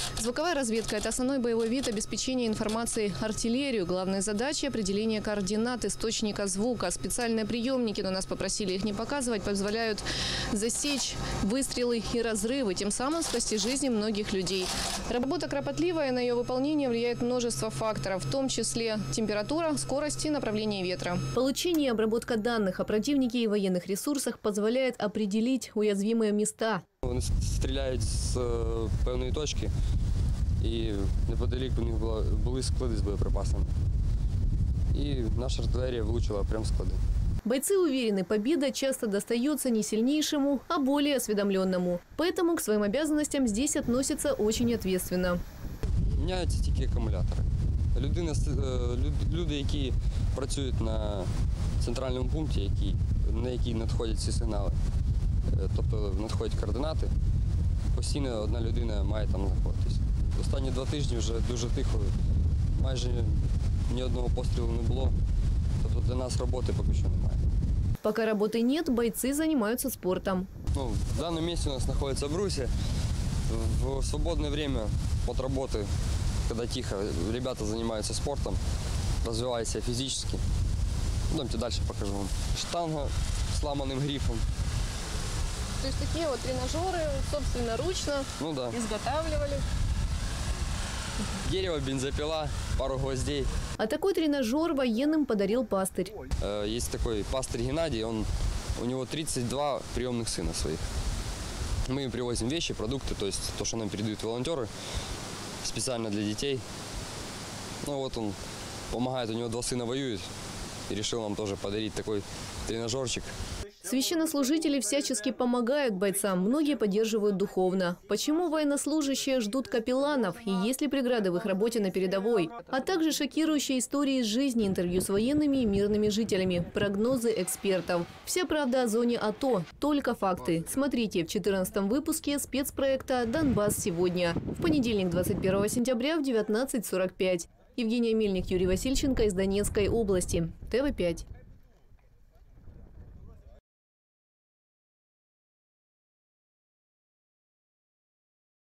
Звуковая разведка – это основной боевой вид обеспечения информацией артиллерию. Главная задача – определение координат источника звука. Специальные приемники, но нас попросили их не показывать, позволяют засечь выстрелы и разрывы, тем самым спасти жизни многих людей. Работа кропотливая, на ее выполнение влияет множество факторов, в том числе температура, скорость и направление ветра. Получение и обработка данных о противнике и военных ресурсах позволяет определить уязвимые места. Вони стріляють з певної точки, і неподалік у них були склади з боєприпасами. І наша артилерія влучила прямо в склади. Бойцы уверены, победа часто достается не сильнейшему, а более осведомленному. Поэтому к своим обязанностям здесь относятся очень ответственно. Міняються тільки акумулятори. Люди, які працюють на центральному пункті, на який надходять ці сигнали, тобто надходять координати, постійно одна людина має там знаходитись. Останні 2 тижні вже дуже тихо, майже ні одного пострілу не було, тобто для нас роботи поки що немає. Пока работы нет, бойцы занимаются спортом. В данном месте у нас находится брусья. В свободное время от работы, когда тихо, ребята занимаются спортом, развивают себя физически. Идемте дальше покажу вам. Штанга с сломанным грифом. То есть такие вот тренажеры собственноручно изготавливали. Дерево, бензопила, пару гвоздей. А такой тренажер военным подарил пастырь. Есть такой пастырь Геннадий, у него 32 приемных сына своих. Мы им привозим вещи, продукты, то есть то, что нам передают волонтеры, специально для детей. Вот он помогает, у него 2 сына воюют, и решил нам тоже подарить такой тренажерчик. Священнослужители всячески помогают бойцам, многие поддерживают духовно. Почему военнослужащие ждут капелланов и есть ли преграды в их работе на передовой? А также шокирующие истории из жизни, интервью с военными и мирными жителями, прогнозы экспертов. Вся правда о зоне АТО, только факты. Смотрите в 14-м выпуске спецпроекта «Донбасс сегодня». В понедельник, 21 сентября в 19:45. Евгения Мельник, Юрий Васильченко из Донецкой области. ТВ5.